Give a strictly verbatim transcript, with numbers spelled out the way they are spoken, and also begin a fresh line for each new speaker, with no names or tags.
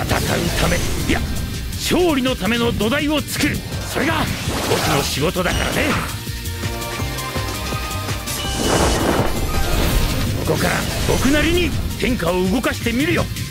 ため、いや勝利のための土台を作る、それが僕の仕事だからね。ここから僕なりに天下を動かしてみるよ。